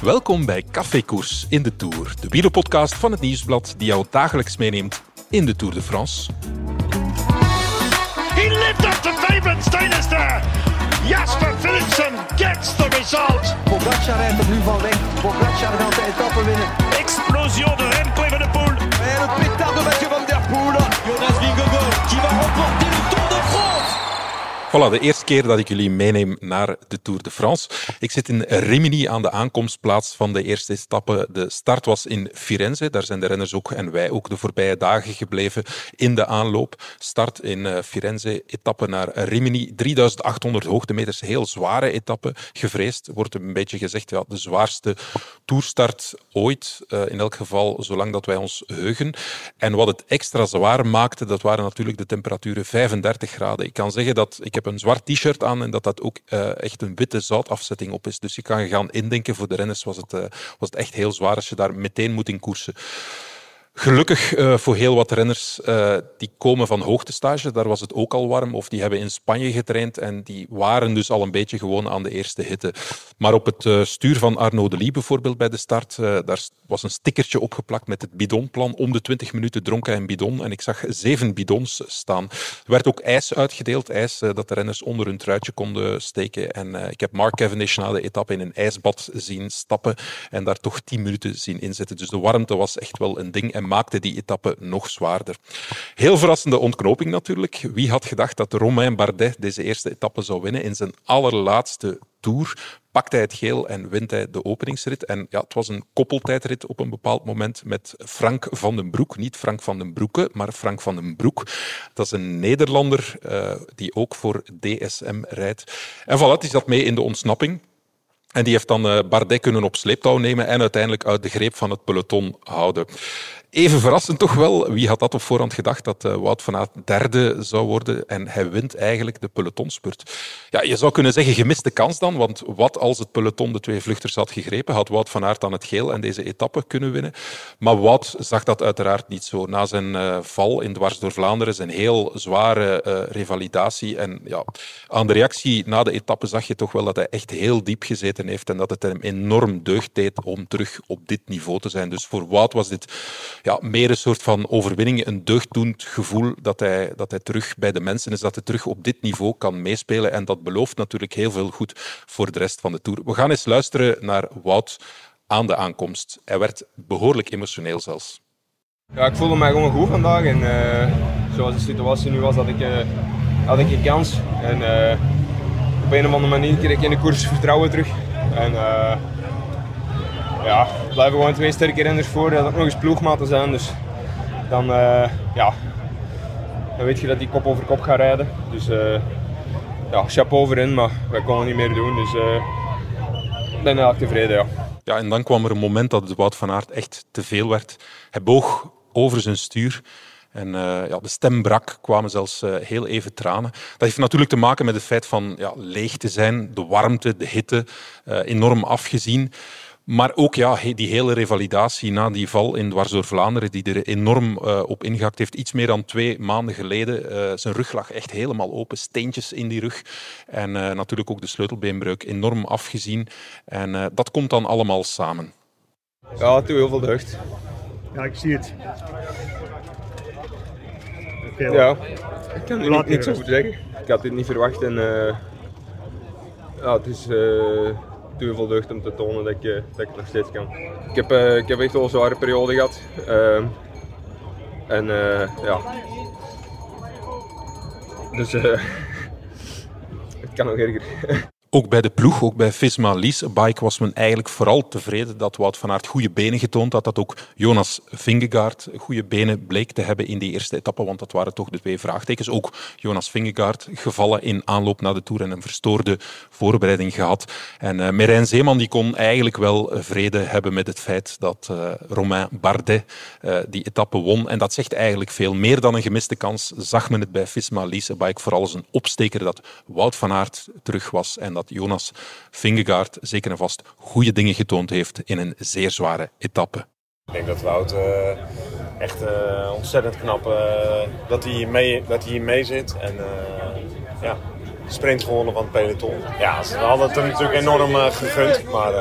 Welkom bij Café Koers in de Tour, de wielerpodcast van het Nieuwsblad die jou dagelijks meeneemt in de Tour de France. He lived up to favourite status there. Jasper Philipsen gets the result. Pogacar rijdt er nu van weg. Pogacar gaat de etappe winnen. Explosion de Remco Evenepoel. Et le pétard de Mathieu van der Poel. Jonas Vingegaard qui va remporter le Tour de France. Voilà, de eerste keer dat ik jullie meeneem naar de Tour de France. Ik zit in Rimini aan de aankomstplaats van de eerste etappe. De start was in Firenze. Daar zijn de renners ook en wij ook de voorbije dagen gebleven in de aanloop. Start in Firenze, etappe naar Rimini. 3800 hoogtemeters, heel zware etappe. Gevreesd, wordt een beetje gezegd, ja, de zwaarste toerstart ooit. In elk geval, zolang dat wij ons heugen. En wat het extra zwaar maakte, dat waren natuurlijk de temperaturen 35 graden. Ik kan zeggen dat ik heb een zwart t-shirt aan en dat ook echt een witte zoutafzetting op is. Dus je kan gaan indenken, voor de renners was het echt heel zwaar als je daar meteen moet in koersen. Gelukkig voor heel wat renners die komen van hoogtestage, daar was het ook al warm, of die hebben in Spanje getraind en die waren dus al een beetje gewoon aan de eerste hitte. Maar op het stuur van Arnaud Delis bijvoorbeeld bij de start, daar was een stickertje opgeplakt met het bidonplan. Om de 20 minuten dronk hij een bidon en ik zag 7 bidons staan. Er werd ook ijs uitgedeeld, ijs dat de renners onder hun truitje konden steken. En ik heb Mark Cavendish na de etappe in een ijsbad zien stappen en daar toch 10 minuten zien inzetten. Dus de warmte was echt wel een ding en maakte die etappe nog zwaarder. Heel verrassende ontknoping natuurlijk. Wie had gedacht dat Romain Bardet deze eerste etappe zou winnen in zijn allerlaatste Tour? Pakt hij het geel en wint hij de openingsrit. En ja, het was een koppeltijdrit op een bepaald moment met Frank van den Broek. Niet Frank van den Broeke, maar Frank van den Broek. Dat is een Nederlander die ook voor DSM rijdt. En voilà, die zat mee in de ontsnapping. En die heeft dan Bardet kunnen op sleeptouw nemen en uiteindelijk uit de greep van het peloton houden. Even verrassend toch wel. Wie had dat op voorhand gedacht dat Wout van Aert derde zou worden? En hij wint eigenlijk de pelotonspurt. Ja, je zou kunnen zeggen gemiste kans dan, want wat als het peloton de twee vluchters had gegrepen, had Wout van Aert dan het geel en deze etappe kunnen winnen. Maar Wout zag dat uiteraard niet zo. Na zijn val in Dwars door Vlaanderen, zijn heel zware revalidatie. En ja, aan de reactie na de etappe zag je toch wel dat hij echt heel diep gezeten heeft en dat het hem enorm deugd deed om terug op dit niveau te zijn. Dus voor Wout was dit meer een soort van overwinning, een deugddoend gevoel dat hij terug bij de mensen is, dat hij terug op dit niveau kan meespelen. En dat belooft natuurlijk heel veel goed voor de rest van de Tour. We gaan eens luisteren naar Wout aan de aankomst. Hij werd behoorlijk emotioneel zelfs. Ja, ik voelde mij gewoon goed vandaag. En zoals de situatie nu was, had ik een kans. En op een of andere manier kreeg ik in de koers vertrouwen terug. En er blijven gewoon 2 sterke renners voor, dat ook nog eens ploegmaten zijn. Dus dan weet je dat die kop over kop gaat rijden. Dus chapeau voor hen, maar wij konden niet meer doen. Dus ik ben eigenlijk tevreden, ja. Ja, en dan kwam er een moment dat het Wout van Aert echt te veel werd. Hij boog over zijn stuur. En de stem brak, kwamen zelfs heel even tranen. Dat heeft natuurlijk te maken met het feit van leeg te zijn, de warmte, de hitte, enorm afgezien. Maar ook die hele revalidatie na die val in Dwars door Vlaanderen, die er enorm op ingehakt heeft. Iets meer dan 2 maanden geleden. Zijn rug lag echt helemaal open, steentjes in die rug. En natuurlijk ook de sleutelbeenbreuk, enorm afgezien. En dat komt dan allemaal samen. Ja, het doet heel veel deugd. Ja, ik zie het. Ja, ik kan het niet zo goed zeggen. Ik had dit niet verwacht en het is te veel deugd om te tonen dat ik het nog steeds kan. Ik heb echt wel een zware periode gehad. Dus het kan nog erger. Ook bij de ploeg, ook bij Visma Leasebike was men eigenlijk vooral tevreden dat Wout van Aert goede benen getoond had. Dat ook Jonas Vingegaard goede benen bleek te hebben in die eerste etappe, want dat waren toch de 2 vraagtekens. Ook Jonas Vingegaard gevallen in aanloop naar de Tour en een verstoorde voorbereiding gehad. En Merijn Zeeman die kon eigenlijk wel vrede hebben met het feit dat Romain Bardet die etappe won. En dat zegt eigenlijk veel. Meer dan een gemiste kans zag men het bij Visma Leasebike vooral als een opsteker dat Wout van Aert terug was en dat Jonas Vingegaard zeker en vast goede dingen getoond heeft in een zeer zware etappe. Ik denk dat Wout echt ontzettend knap dat hij hier mee zit. En sprint gewonnen van het peloton. Ja, ze hadden het hem natuurlijk enorm gegund. Maar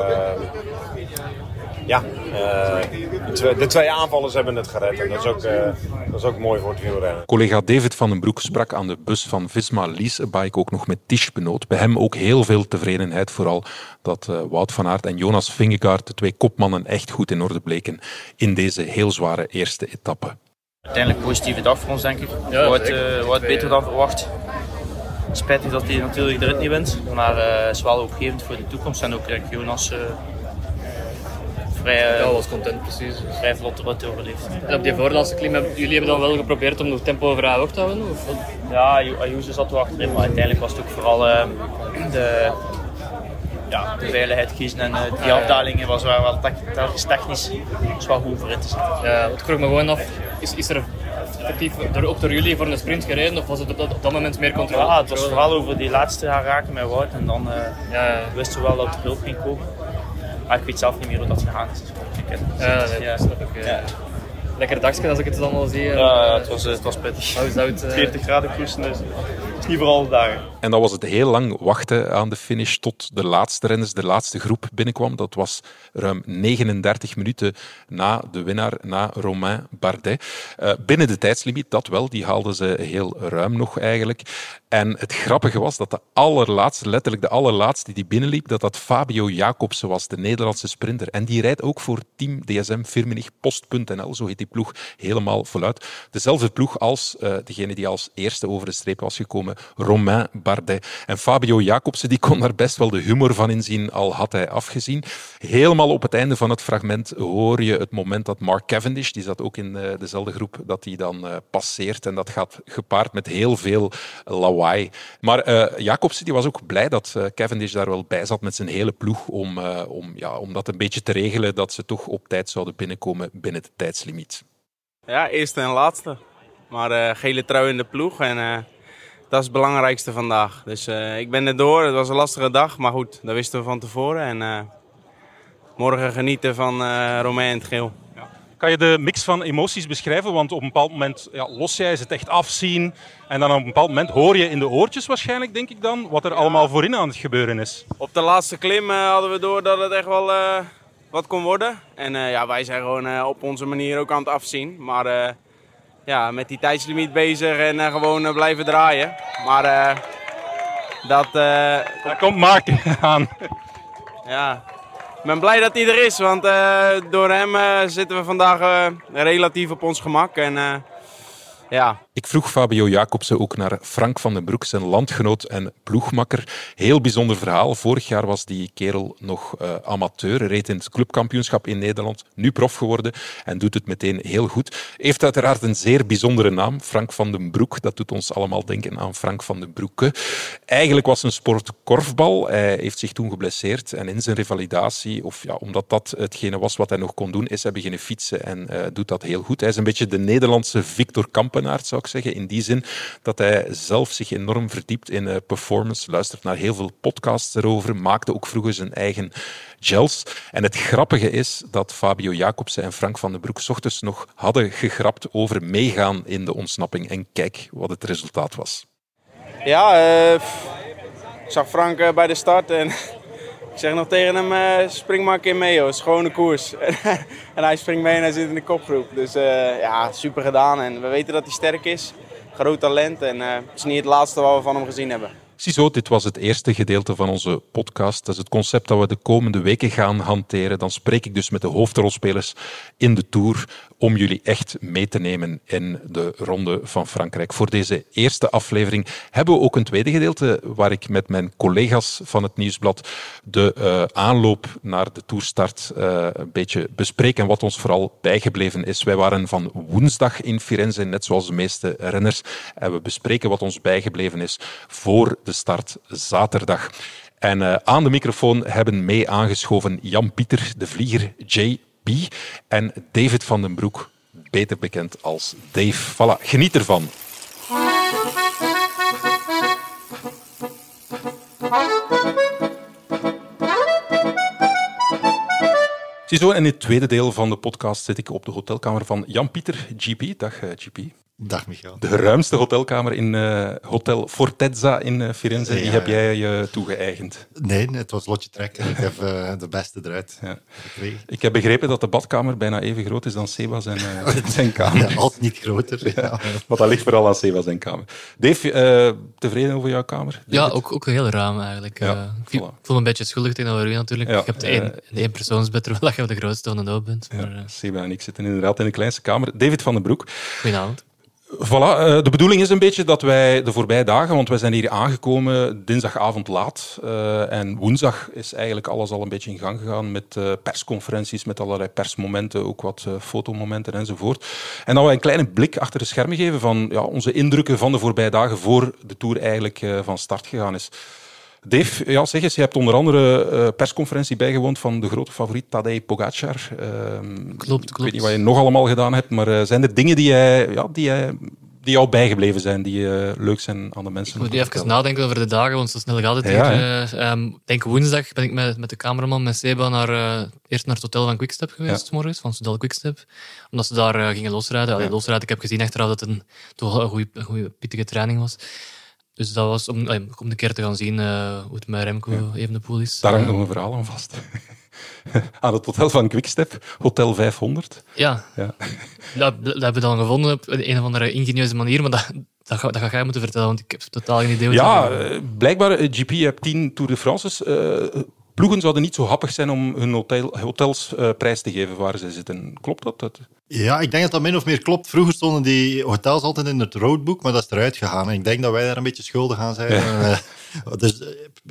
de 2 aanvallers hebben het gered. En dat is ook mooi voor het wielrennen. Collega David van den Broek sprak aan de bus van Visma Leasebike ook nog met Tish Benoot. Bij hem ook heel veel tevredenheid, vooral dat Wout van Aert en Jonas Vingegaard, de 2 kopmannen, echt goed in orde bleken in deze heel zware eerste etappe. Uiteindelijk een positieve dag voor ons, denk ik. Ja, wat beter dan verwacht. Spijtig dat hij natuurlijk de rit niet wint, maar het is wel hoopgevend voor de toekomst. En ook Jonas was content, precies. Vrij vlot de rit overleefd. En op die voorlaatste klim jullie hebben dan wel geprobeerd om nog tempo vrij hoog te houden? Of? Ja, Ayuso zat wel achterin, maar uiteindelijk was het ook vooral de veiligheid kiezen. En die afdalingen was wel technisch wel goed voor in te zetten. Ja, ik vroeg me gewoon af, is er effectief ook door jullie voor een sprint gereden of was het op dat moment meer controle? Ja, het was vooral over die laatste raken met Wout en dan wisten we wel dat er hulp ging komen. Maar ik weet zelf niet meer hoe dat gegaan is. Snap ik. Ja. Lekker dagje als ik het allemaal zie. Ja, het was pittig. 40 graden koersen, dus het is niet voor alle dagen. En dan was het heel lang wachten aan de finish tot de laatste renners, de laatste groep binnenkwam. Dat was ruim 39 minuten na de winnaar, na Romain Bardet. Binnen de tijdslimiet, dat wel, die haalden ze heel ruim nog eigenlijk. En het grappige was dat de allerlaatste, letterlijk de allerlaatste die binnenliep, dat Fabio Jacobsen was, de Nederlandse sprinter. En die rijdt ook voor Team DSM Firmenich Post.nl, zo heet die ploeg, helemaal voluit. Dezelfde ploeg als degene die als eerste over de streep was gekomen, Romain Bardet. En Fabio Jacobsen die kon daar best wel de humor van inzien, al had hij afgezien. Helemaal op het einde van het fragment hoor je het moment dat Mark Cavendish, die zat ook in dezelfde groep, dat hij dan passeert. En dat gaat gepaard met heel veel lawaai. Maar Jacobsen die was ook blij dat Cavendish daar wel bij zat met zijn hele ploeg om dat een beetje te regelen, dat ze toch op tijd zouden binnenkomen binnen de tijdslimiet. Ja, eerste en laatste. Maar gele trui in de ploeg en dat is het belangrijkste vandaag. Dus ik ben er door. Het was een lastige dag, maar goed, dat wisten we van tevoren. En morgen genieten van Romain in het geel. Ja. Kan je de mix van emoties beschrijven? Want op een bepaald moment los jij, is het echt afzien. En dan op een bepaald moment hoor je in de oortjes waarschijnlijk, denk ik dan, wat er allemaal voorin aan het gebeuren is. Op de laatste klim hadden we door dat het echt wel wat kon worden. En wij zijn gewoon op onze manier ook aan het afzien. Maar met die tijdslimiet bezig en gewoon blijven draaien. Maar daar komt Mark aan. Ja, ik ben blij dat hij er is, want door hem zitten we vandaag relatief op ons gemak. En Ik vroeg Fabio Jacobsen ook naar Frank van den Broek, zijn landgenoot en ploegmakker. Heel bijzonder verhaal. Vorig jaar was die kerel nog amateur, reed in het clubkampioenschap in Nederland, nu prof geworden en doet het meteen heel goed. Heeft uiteraard een zeer bijzondere naam, Frank van den Broek. Dat doet ons allemaal denken aan Frank van den Broeke. Eigenlijk was zijn sport korfbal. Hij heeft zich toen geblesseerd en in zijn revalidatie, omdat dat hetgene was wat hij nog kon doen, is hij beginnen fietsen en doet dat heel goed. Hij is een beetje de Nederlandse Victor Kampenaert, zou ik zeggen, in die zin dat hij zelf zich enorm verdiept in performance, luistert naar heel veel podcasts erover, maakte ook vroeger zijn eigen gels. En het grappige is dat Fabio Jacobsen en Frank van den Broek 's ochtends nog hadden gegrapt over meegaan in de ontsnapping. En kijk wat het resultaat was. Ja, ik zag Frank bij de start en ik zeg nog tegen hem, spring maar een keer mee, joh. Het is gewoon een koers. En hij springt mee en hij zit in de kopgroep. Dus super gedaan. En we weten dat hij sterk is. Groot talent. En het is niet het laatste wat we van hem gezien hebben. Ziezo, dit was het eerste gedeelte van onze podcast. Dat is het concept dat we de komende weken gaan hanteren. Dan spreek ik dus met de hoofdrolspelers in de Tour om jullie echt mee te nemen in de Ronde van Frankrijk. Voor deze eerste aflevering hebben we ook een tweede gedeelte waar ik met mijn collega's van het Nieuwsblad de aanloop naar de Tourstart een beetje bespreek en wat ons vooral bijgebleven is. Wij waren van woensdag in Firenze, net zoals de meeste renners. En we bespreken wat ons bijgebleven is voor de start zaterdag. En aan de microfoon hebben mee aangeschoven Jan-Pieter de Vlieger, JP en David van den Broek, beter bekend als Dave. Voilà, geniet ervan. Ziezo, in het tweede deel van de podcast zit ik op de hotelkamer van Jan-Pieter, GP. Dag GP. Dag Michael. De ruimste hotelkamer in Hotel Fortezza in Firenze, die heb jij je toegeëigend. Nee, het was lotje trekken. Ik heb de beste eruit gekregen. Ik heb begrepen dat de badkamer bijna even groot is dan Seba zijn kamer. Ja, als niet groter. Ja. Maar dat ligt vooral aan Seba zijn kamer. Dave, tevreden over jouw kamer? Ja, ook heel ruim eigenlijk. Ik voel me een beetje schuldig tegenover u natuurlijk. Je hebt een eenpersoonsbed, terwijl je op de grootste van de hoop bent. Maar, Seba en ik zitten inderdaad in de kleinste kamer. David van den Broek. Goedenavond. Voilà, de bedoeling is een beetje dat wij de voorbije dagen, want wij zijn hier aangekomen dinsdagavond laat en woensdag is eigenlijk alles al een beetje in gang gegaan met persconferenties, met allerlei persmomenten, ook wat fotomomenten enzovoort. En dat we een kleine blik achter de schermen geven van onze indrukken van de voorbije dagen voor de Tour eigenlijk van start gegaan is. Dave, zeg eens, je hebt onder andere persconferentie bijgewoond van de grote favoriet Tadej Pogacar. Klopt. Ik weet niet wat je nog allemaal gedaan hebt, maar zijn er dingen die jou bijgebleven zijn, die leuk zijn aan de mensen? Ik moet even nadenken over de dagen, want zo snel gaat het hier. Ik denk woensdag ben ik met de cameraman, met Seba, eerst naar het hotel van Quickstep geweest, 's morgens, van Soudal Quickstep. Omdat ze daar gingen losrijden. Losrijden, ik heb gezien achteraf dat het toch een goede pittige training was. Dus dat was om een keer te gaan zien hoe het met Remco Evenepoel is. Daar hangt nog een verhaal aan vast. Aan het hotel van Quickstep, Hotel 500. Ja. Dat hebben we dan gevonden op een of andere ingenieuze manier, maar dat ga jij moeten vertellen, want ik heb totaal geen idee hoe het blijkbaar, GP heeft 10 Tour de France's. Ploegen zouden niet zo happig zijn om hun hotels prijs te geven waar ze zitten. Klopt dat? Ja, ik denk dat dat min of meer klopt. Vroeger stonden die hotels altijd in het roadbook, maar dat is eruit gegaan. En ik denk dat wij daar een beetje schuldig aan zijn. Ja. Dus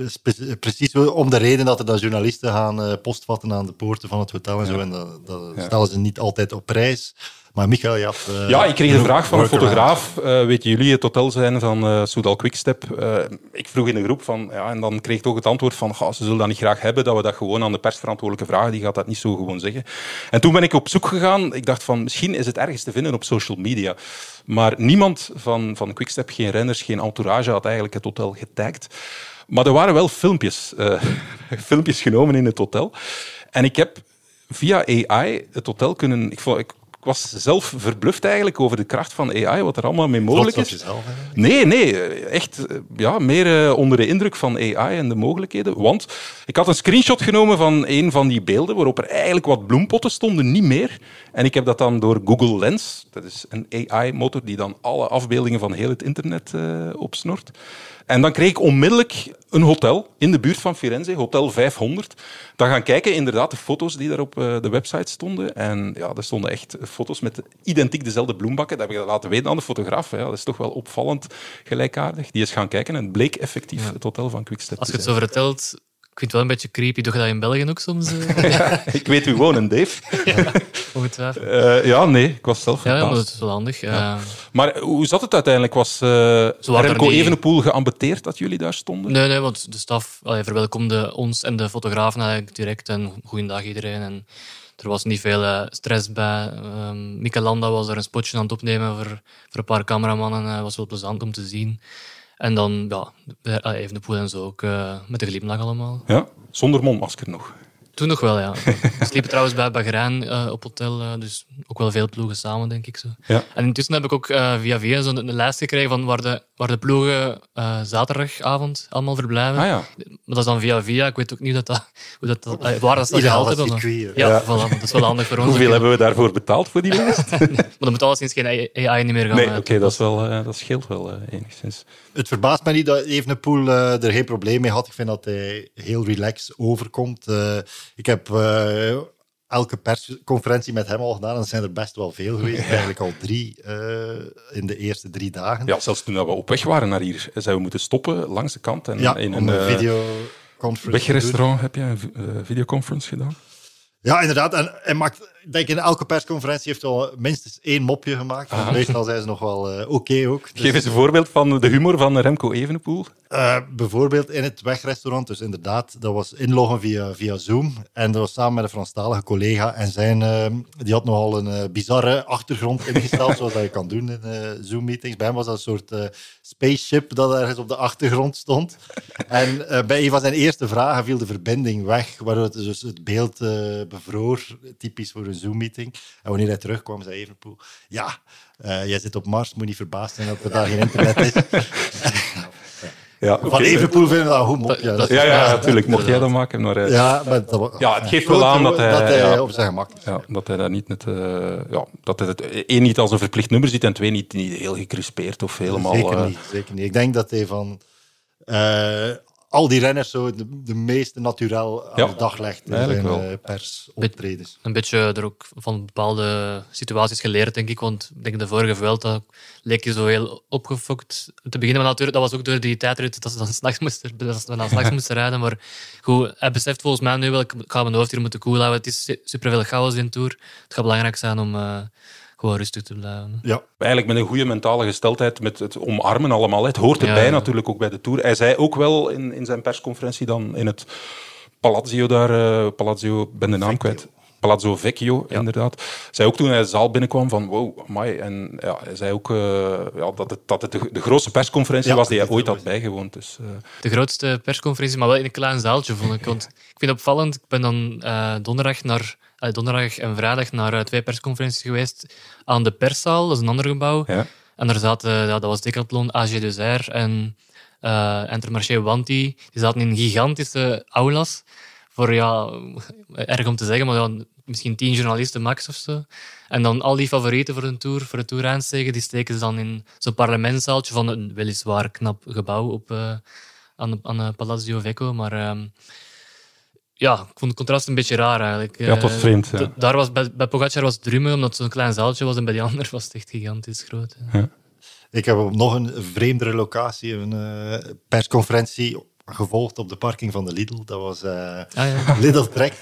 precies om de reden dat er dan journalisten gaan postvatten aan de poorten van het hotel en zo. En dat stellen ze niet altijd op prijs. Maar Michael, je had... ik kreeg de vraag van een fotograaf. Weten jullie het hotel zijn van Soudal Quickstep? Ik vroeg in de groep van... en dan kreeg ik toch het antwoord van... ze zullen dat niet graag hebben, dat we dat gewoon aan de persverantwoordelijke vragen. Die gaat dat niet zo gewoon zeggen. En toen ben ik op zoek gegaan. Ik dacht van, misschien is het ergens te vinden op social media. Maar niemand van Quickstep, geen renners, geen entourage, had eigenlijk het hotel getagd. Maar er waren wel filmpjes. Filmpjes genomen in het hotel. En ik heb via AI het hotel kunnen... Ik was zelf verbluft eigenlijk over de kracht van AI, wat er allemaal mee mogelijk is. Jezelf, nee, echt meer onder de indruk van AI en de mogelijkheden. Want ik had een screenshot genomen van een van die beelden waarop er eigenlijk wat bloempotten stonden, niet meer. En ik heb dat dan door Google Lens, dat is een AI-motor die dan alle afbeeldingen van heel het internet opsnort. En dan kreeg ik onmiddellijk een hotel in de buurt van Firenze, Hotel 500. Dan gaan kijken, inderdaad, de foto's die daar op de website stonden. En er stonden echt foto's met identiek dezelfde bloembakken. Dat heb ik laten weten aan de fotograaf. Dat is toch wel opvallend gelijkaardig. Die is gaan kijken en het bleek effectief het hotel van Quickstep. Als je het zo vertelt... Ik vind het wel een beetje creepy. Doe je dat in België ook soms? Ik weet wie wonen, Dave. Ongetwijfeld. Nee, ik was zelf verbaasd. Ja, dat is wel handig. Maar hoe zat het uiteindelijk? Was Remco Evenepoel geambeteerd dat jullie daar stonden? Nee, want de staf verwelkomde ons en de fotografen eigenlijk direct. En goeiedag iedereen. En er was niet veel stress bij. Mikel Landa was er een spotje aan het opnemen voor een paar cameramannen. Het was wel plezant om te zien. En dan Evenepoel en zo ook met een glimlach allemaal. Ja, zonder mondmasker nog. Toen nog wel, ja. We sliepen trouwens bij Bahrein op hotel, dus ook wel veel ploegen samen, denk ik. Zo. Ja. En intussen heb ik ook via zo'n lijst gekregen van waar de ploegen zaterdagavond allemaal verblijven. Ah, ja. Maar dat is dan via. Ik weet ook niet waar dat gehaald hebben. Voilà, dat is wel handig voor ons. Hoeveel hebben we daarvoor betaald voor die lijst? Maar dan moet alleszins geen AI niet meer gaan. Nee, oké, dat scheelt wel enigszins. Het verbaast mij niet dat Evenepoel er geen probleem mee had. Ik vind dat hij heel relaxed overkomt. Ik heb elke persconferentie met hem al gedaan en er zijn er best wel veel geweest. Eigenlijk al 3 in de eerste 3 dagen. Ja, zelfs toen we op weg waren naar hier, zijn we moeten stoppen langs de kant. En in een videoconference. Wegrestaurant heb je een videoconference gedaan? Ja, inderdaad. En hij maakt, denk ik, in elke persconferentie heeft wel minstens 1 mopje gemaakt. Meestal zijn ze nog wel oké ook. Dus... Geef eens een voorbeeld van de humor van Remco Evenepoel. Bijvoorbeeld in het wegrestaurant. Dus inderdaad, dat was inloggen via Zoom. En dat was samen met een Franstalige collega. En die had nogal een bizarre achtergrond ingesteld, zoals dat je kan doen in Zoom-meetings. Bij hem was dat een soort spaceship dat ergens op de achtergrond stond. En bij een van zijn eerste vragen viel de verbinding weg, waardoor dus het beeld bevroor. Typisch voor een Zoom-meeting. En wanneer hij terugkwam, zei Evenepoel, ja, jij zit op Mars, moet niet verbaasd zijn dat er daar geen internet is. Ja, Van Evenepoel vinden we dat goed mop. Ja, natuurlijk. Mocht jij dat maken. Maar, het geeft wel aan dat hij op zijn gemak is. Ja, dat hij daar niet dat hij het één niet als een verplicht nummer ziet en twee niet heel gecrispeerd of helemaal... Zeker niet. Ik denk dat hij van al die renners zo de meeste naturel aan de dag legt in zijn persoptredens. Een beetje er ook van bepaalde situaties geleerd, denk ik. Want ik denk de vorige Vuelta leek je zo heel opgefokt te beginnen. Maar natuurlijk, dat was ook door die tijdrit dat ze dan s'nachts moesten rijden. Maar goed, hij beseft volgens mij nu wel, ik ga mijn hoofd hier moeten koel houden. Het is superveel chaos in de Tour. Het gaat belangrijk zijn om gewoon rustig te blijven. Ja, eigenlijk met een goede mentale gesteldheid, met het omarmen allemaal. Het hoort erbij natuurlijk ook bij de Tour. Hij zei ook wel in zijn persconferentie dan in het Palazzo daar, ben de naam kwijt. Palazzo Vecchio, inderdaad. Zei ook toen hij de zaal binnenkwam van wow, amai. En hij zei ook dat het de grootste persconferentie was die hij ooit had bijgewoond. Dus, De grootste persconferentie, maar wel in een klein zaaltje, vond ik. Want ik vind het opvallend, ik ben dan donderdag en vrijdag naar 2 persconferenties geweest aan de perszaal, dat is een ander gebouw. Ja. En daar zaten, dat was Decathlon, AG Dessert en Intermarché Wanty. Die zaten in gigantische aulas. Voor, erg om te zeggen, maar misschien 10 journalisten max of zo. En dan al die favorieten voor de Tour eindzege, die steken ze dan in zo'n parlementszaaltje van een weliswaar knap gebouw aan Palazzo Vecchio. Maar ik vond het contrast een beetje raar eigenlijk. Ja, het was vreemd. Ja. Daar was, bij Pogacar was het drumme, omdat het zo'n klein zaaltje was, en bij die ander was het echt gigantisch groot. Ja. Ik heb op nog een vreemdere locatie een persconferentie gevolgd op de parking van de Lidl. Dat was Lidl Trek.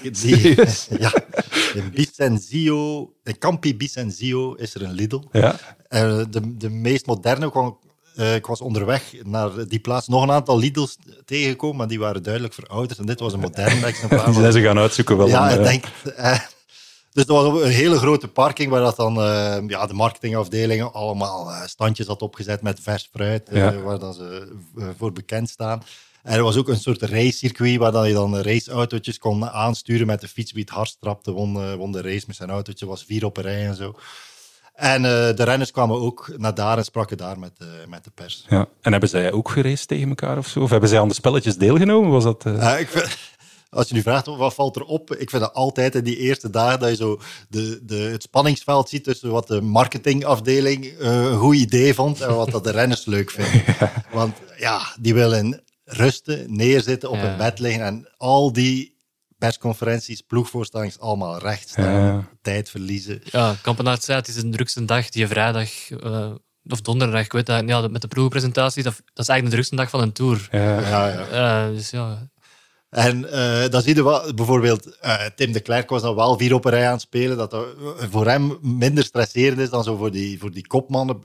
In Bisenzio, in Campi Bisenzio is er een Lidl. Ja. De meest moderne, ik was onderweg naar die plaats nog een aantal Lidls tegengekomen, maar die waren duidelijk verouderd. En dit was een moderne exemplaar. Die zijn ze gaan uitzoeken wel. Ja, ik denk... Dus dat was een hele grote parking waar dat dan de marketingafdelingen allemaal standjes had opgezet met vers fruit, waar dan ze voor bekend staan. En er was ook een soort racecircuit waar dan je dan raceautootjes kon aansturen met de fiets. Wie het hardst trapte, won de race met zijn autootje. Was 4 op een rij en zo. En de renners kwamen ook naar daar en spraken daar met de pers. Ja. En hebben zij ook geraced tegen elkaar of zo? Of hebben zij aan de spelletjes deelgenomen? Was dat... Als je nu vraagt, wat valt er op? Ik vind dat altijd in die eerste dagen dat je zo het spanningsveld ziet tussen wat de marketingafdeling een goed idee vond en wat dat de renners leuk vinden. Want die willen rusten, neerzitten, op een bed liggen en al die persconferenties, ploegvoorstellingen, allemaal recht staan, tijd verliezen. Ja, Kampenaert zei, het is de drukste dag, die vrijdag... of donderdag, ik weet dat, met de ploegpresentatie, dat is eigenlijk de drukste dag van een Tour. Dus ja... En dan zie je wel, bijvoorbeeld Tim de Klerk was dan wel 4 op een rij aan het spelen, dat voor hem minder stresserend is dan zo voor die kopmannen.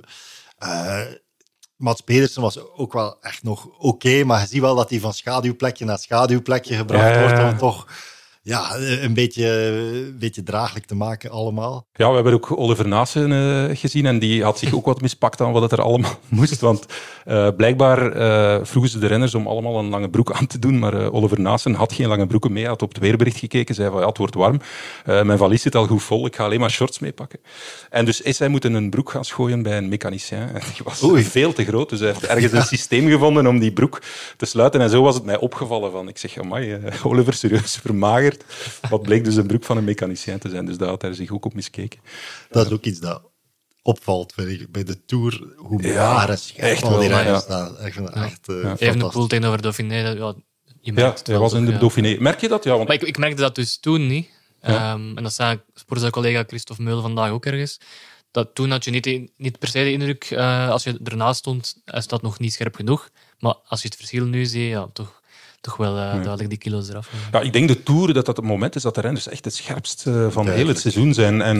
Mats Pedersen was ook wel echt nog oké, maar je ziet wel dat hij van schaduwplekje naar schaduwplekje gebracht wordt om toch een beetje draaglijk te maken allemaal. Ja, we hebben ook Oliver Naassen gezien en die had zich ook wat mispakt aan wat het er allemaal moest. Want blijkbaar vroegen ze de renners om allemaal een lange broek aan te doen, maar Oliver Naassen had geen lange broeken mee. Hij had op het weerbericht gekeken, zei van het wordt warm. Mijn valies zit al goed vol, ik ga alleen maar shorts meepakken. En dus is hij moeten een broek gaan schooien bij een mechanicien. En die was veel te groot, dus hij heeft ergens een systeem gevonden om die broek te sluiten. En zo was het mij opgevallen van, ik zeg, amai, Oliver, serieus vermagerd. Wat bleek dus een broek van een mechanicien te zijn. Dus daar had hij zich ook op miskeken. Dat is ook iets dat opvalt, vind ik, bij de Tour. Hoe raar en scherp al die renners staan. Ik vind dat echt Evenepoel tegenover Dauphiné. Je merkt het hij was in de Dauphiné. Merk je dat? Ja, want... Maar ik merkte dat dus toen niet. En dat zei sportcollega Christophe Meul vandaag ook ergens. Dat toen had je niet per se de indruk, als je ernaast stond, is dat nog niet scherp genoeg. Maar als je het verschil nu ziet, toch wel duidelijk die kilo's eraf. Ja, ik denk de Tour dat het moment is dat de renners echt het scherpst van heel het seizoen zijn. En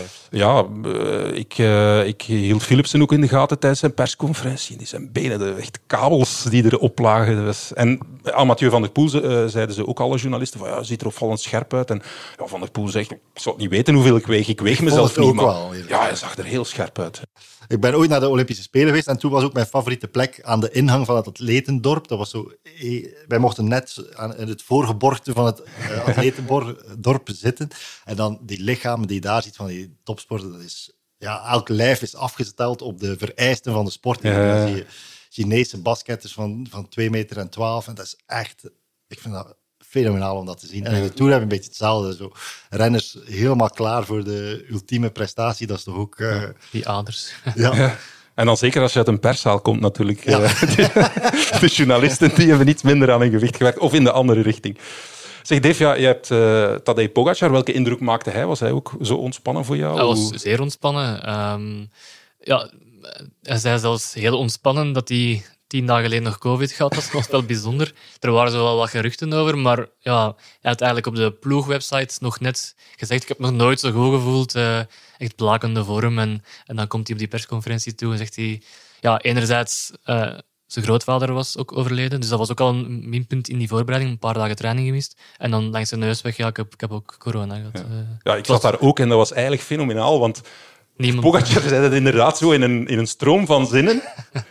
ik hield Philipsen ook in de gaten tijdens zijn persconferentie. Die zijn benen, de echt kabels die erop lagen. En aan Mathieu van der Poel zeiden ze ook alle journalisten van hij ziet er opvallend scherp uit. En Van der Poel zegt, ik zou niet weten hoeveel ik weeg. Ik weeg mezelf niet, maar hij zag er heel scherp uit. Ik ben ooit naar de Olympische Spelen geweest en toen was ook mijn favoriete plek aan de ingang van het atletendorp. Dat was zo... Wij mochten mochten net in het voorgeborgte van het atletendorp zitten. En dan die lichamen die je daar ziet van die topsporten, dat is... Ja, elk lijf is afgesteld op de vereisten van de sport. Dan zie je Chinese basketters van 2,12 meter. En dat is echt... Ik vind dat fenomenaal om dat te zien. En in de Tour heb je een beetje hetzelfde. Zo. Renners helemaal klaar voor de ultieme prestatie. Dat is toch ook... Die aders. Ja. En dan zeker als je uit een perszaal komt natuurlijk. Ja. De journalisten die hebben iets minder aan hun gewicht gewerkt. Of in de andere richting. Zeg Dave, je hebt Tadej Pogačar. Welke indruk maakte hij? Was hij ook zo ontspannen voor jou? Hij was zeer ontspannen. Hij zei zelfs heel ontspannen dat hij 10 dagen geleden nog COVID had. Dat was wel bijzonder. Er waren zo wel wat geruchten over, maar ja, hij had eigenlijk op de ploegwebsite nog net gezegd: ik heb nog nooit zo goed gevoeld. Echt blakende vorm. En dan komt hij op die persconferentie toe en zegt hij... Ja, enerzijds... zijn grootvader was ook overleden, dus dat was ook al een minpunt in die voorbereiding. Een paar dagen training gemist. En dan langs zijn neus weg, ik heb ook corona gehad. Ja, ik zat daar ook en dat was eigenlijk fenomenaal, want Pogačar zei dat inderdaad zo in een stroom van zinnen.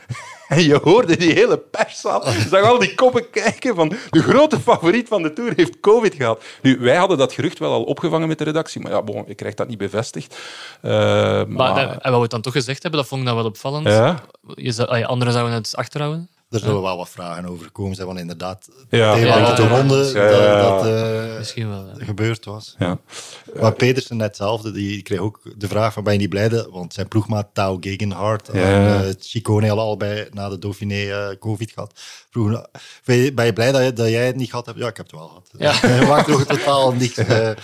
En je hoorde die hele perszaal, je zag al die koppen kijken van de grote favoriet van de Tour heeft COVID gehad. Nu, wij hadden dat gerucht wel al opgevangen met de redactie, maar ja, je krijgt dat niet bevestigd. Maar wat we het dan toch gezegd hebben, dat vond ik dan wel opvallend. Ja. Anderen zouden het achterhouden. Er zullen wel wat vragen over komen zijn, want inderdaad, de ronde dat misschien wel, gebeurd was. Ja. Maar Pedersen net hetzelfde, die kreeg ook de vraag van ben je niet blij, want zijn ploegmaat Tao Gegenhardt en Ciccone hadden allebei na de Dauphiné COVID gehad. Vroegen, ben je blij dat jij het niet gehad hebt? Ja, ik heb het wel gehad. Ja. Je maakt toch totaal niks...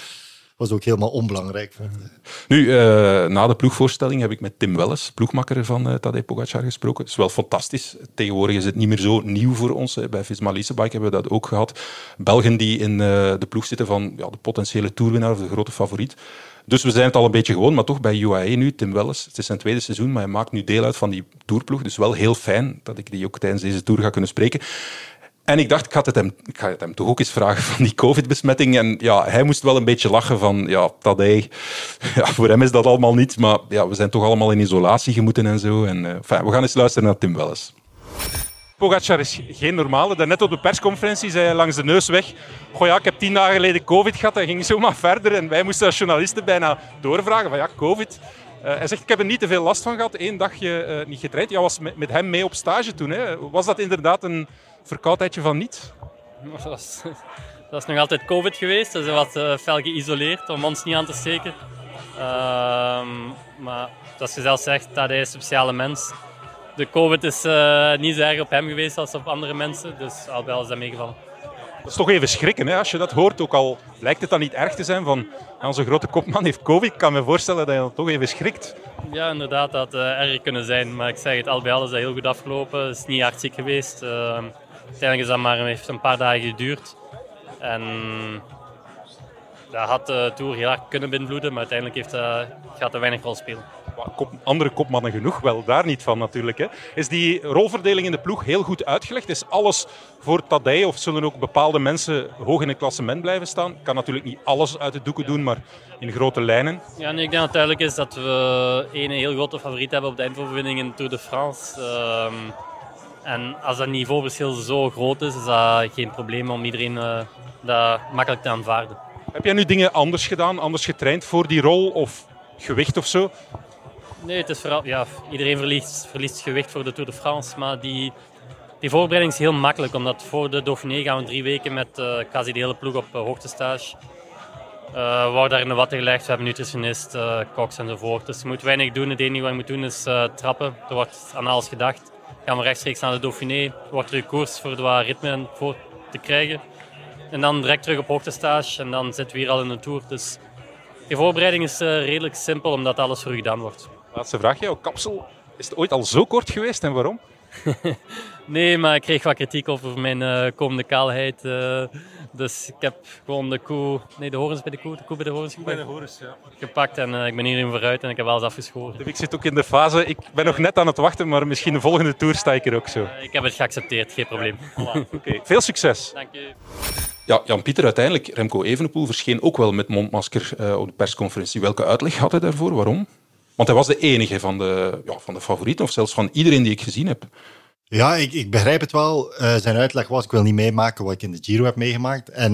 was ook helemaal onbelangrijk. Nu, na de ploegvoorstelling heb ik met Tim Welles, ploegmakker van Tadej Pogačar, gesproken. Het is wel fantastisch. Tegenwoordig is het niet meer zo nieuw voor ons. Bij Visma Leasebike hebben we dat ook gehad. Belgen die in de ploeg zitten van de potentiële toerwinnaar of de grote favoriet. Dus we zijn het al een beetje gewoon, maar toch bij UAE nu, Tim Welles. Het is zijn tweede seizoen, maar hij maakt nu deel uit van die tourploeg. Dus wel heel fijn dat ik die ook tijdens deze tour ga kunnen spreken. En ik dacht, ik ga het hem toch ook eens vragen van die COVID-besmetting. En ja, hij moest wel een beetje lachen van, Tadej, voor hem is dat allemaal niet, maar ja, we zijn toch allemaal in isolatie gemoeten en zo. En, we gaan eens luisteren naar Tim Welles. Pogačar is geen normale. Daarnet op de persconferentie zei hij langs de neus weg: goh ja, ik heb 10 dagen geleden COVID gehad. Hij ging zomaar verder en wij moesten als journalisten bijna doorvragen van COVID. Hij zegt, ik heb er niet te veel last van gehad. 1 dagje niet getraind. Jij was met hem mee op stage toen. Hè? Was dat inderdaad een verkoudheidje van niet? Dat is nog altijd COVID geweest. Dus hij was fel geïsoleerd om ons niet aan te steken. Maar zoals je zelf zegt, dat hij is een speciale mens. De COVID is niet zo erg op hem geweest als op andere mensen. Dus al bij al is dat meegevallen. Dat is toch even schrikken, hè? Als je dat hoort. Ook al lijkt het dan niet erg te zijn van onze grote kopman heeft COVID. Ik kan me voorstellen dat je dan toch even schrikt. Ja, inderdaad, dat had erger kunnen zijn. Maar ik zeg het, al bij al is dat heel goed afgelopen. Het is niet hard ziek geweest. Uiteindelijk is dat heeft een paar dagen geduurd. En dat had de Tour heel hard kunnen beïnvloeden. Maar uiteindelijk gaat er weinig rol spelen. Andere kopmannen genoeg, wel daar niet van natuurlijk. Hè. Is die rolverdeling in de ploeg heel goed uitgelegd? Is alles voor Tadej of zullen ook bepaalde mensen hoog in het klassement blijven staan? Ik kan natuurlijk niet alles uit de doeken doen, maar in grote lijnen. Ja, nee, ik denk dat het duidelijk is dat we een heel grote favoriet hebben op de eindoverwinning in de Tour de France. En als dat niveauverschil zo groot is dat geen probleem om iedereen dat makkelijk te aanvaarden. Heb jij nu dingen anders gedaan, anders getraind voor die rol of gewicht of zo? Nee, het is vooral, iedereen verliest gewicht voor de Tour de France, maar die voorbereiding is heel makkelijk, omdat voor de Dauphiné gaan we 3 weken met quasi de hele ploeg op hoogtestage. We worden daar in de watten gelegd, we hebben nutritionist, koks enzovoort. Dus je moet weinig doen, het enige wat je moet doen is trappen. Er wordt aan alles gedacht. Gaan we rechtstreeks naar de Dauphiné, wordt er een koers voor wat ritme voor te krijgen. En dan direct terug op hoogtestage en dan zitten we hier al in de Tour. Dus de voorbereiding is redelijk simpel, omdat alles voor u gedaan wordt. Laatste vraag, jouw kapsel, is het ooit al zo kort geweest en waarom? Nee, maar ik kreeg wat kritiek over mijn komende kaalheid. Dus ik heb gewoon de horens bij de koe bij de horens gepakt en ik ben hierin vooruit en ik heb alles afgeschoren. Ik zit ook in de fase, ik ben nog net aan het wachten, maar misschien de volgende Tour sta ik er ook zo. Ik heb het geaccepteerd, geen probleem. Voilà. Okay. Veel succes. Dank je. Ja, Jan-Pieter, uiteindelijk, Remco Evenepoel verscheen ook wel met mondmasker op de persconferentie. Welke uitleg had hij daarvoor? Waarom? Want hij was de enige van de favorieten, of zelfs van iedereen die ik gezien heb. Ja, ik begrijp het wel. Zijn uitleg was, ik wil niet meemaken wat ik in de Giro heb meegemaakt. En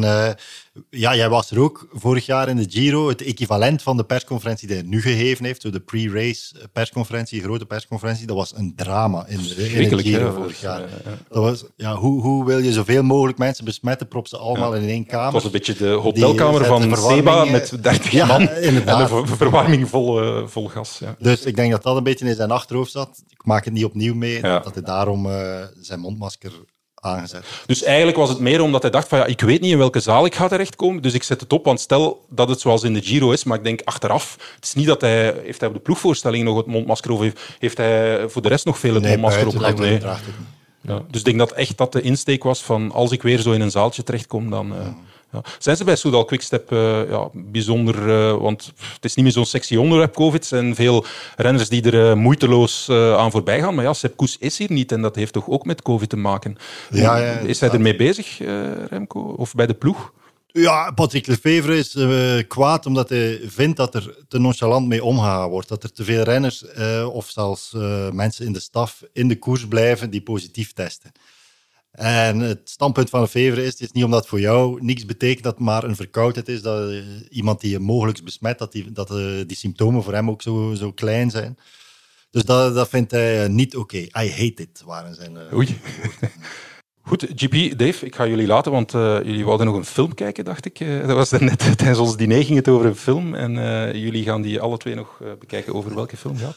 jij was er ook vorig jaar in de Giro. Het equivalent van de persconferentie die hij nu gegeven heeft, de pre-race persconferentie, de grote persconferentie, dat was een drama in de Giro vorig jaar. Dat was, hoe wil je zoveel mogelijk mensen besmetten, prop ze allemaal in één kamer? Het was een beetje de hotelkamer van Seba met 30 man inderdaad. En de verwarming vol gas. Ja. Dus ik denk dat dat een beetje in zijn achterhoofd zat. Ik maak het niet opnieuw mee, dat hij daarom zijn mondmasker aangezet. Dus eigenlijk was het meer omdat hij dacht van ik weet niet in welke zaal ik ga terechtkomen, dus ik zet het op, want stel dat het zoals in de Giro is, maar ik denk achteraf, het is niet dat heeft hij op de ploegvoorstelling nog het mondmasker of heeft hij voor de rest nog veel het mondmasker op gehad? Nee. Ja. Dus ik denk dat echt dat de insteek was van als ik weer zo in een zaaltje terechtkom, dan... Ja. Zijn ze bij Soudal Quickstep bijzonder... want het is niet meer zo'n sexy onderwerp, COVID. Er zijn veel renners die er moeiteloos aan voorbij gaan. Maar Sepp Kuss is hier niet en dat heeft toch ook met COVID te maken. Is hij ermee bezig, Remco? Of bij de ploeg? Ja, Patrick Lefevre is kwaad omdat hij vindt dat er te nonchalant mee omgegaan wordt. Dat er te veel renners of zelfs mensen in de staf in de koers blijven die positief testen. En het standpunt van Lefevre is, het is niet omdat het voor jou niks betekent dat het maar een verkoudheid is, dat iemand die je mogelijk besmet, dat die symptomen voor hem ook zo klein zijn. Dus dat vindt hij niet oké. I hate it, waren zijn Oei. Goed, GP, Dave, ik ga jullie laten, want jullie wilden nog een film kijken, dacht ik. Dat was net tijdens ons diner, ging het over een film. En jullie gaan die alle twee nog bekijken. Over welke film gaat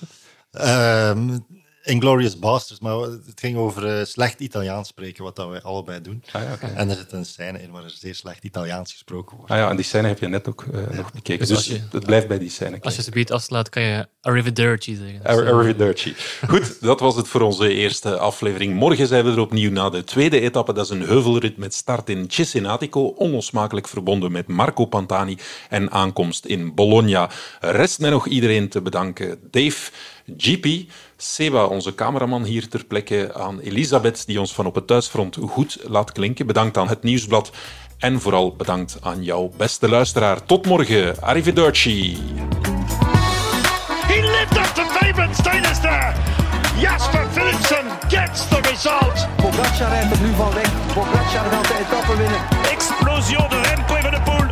het? Inglourious Basterds, maar het ging over slecht Italiaans spreken, wat dat wij allebei doen. Okay. En er zit een scène in waar er zeer slecht Italiaans gesproken wordt. En die scène heb je net ook nog bekeken, dus het blijft bij die scène. Als je ze beet afslaat, kan je arrivederci zeggen. Arrivederci. Goed, dat was het voor onze eerste aflevering. Morgen zijn we er opnieuw na de tweede etappe. Dat is een heuvelrit met start in Cesenatico, onlosmakelijk verbonden met Marco Pantani en aankomst in Bologna. Rest mij nog iedereen te bedanken. Dave, GP, Seba, onze cameraman hier ter plekke, aan Elisabeth, die ons van op het thuisfront goed laat klinken. Bedankt aan het Nieuwsblad en vooral bedankt aan jou, beste luisteraar. Tot morgen. Arrivederci. He lived up to favourite status there. Jasper Philipsen gets the result. Pogacar rijdt er nu van weg. Pogacar gaat de etappe winnen. Explosion de Remco Evenepoel.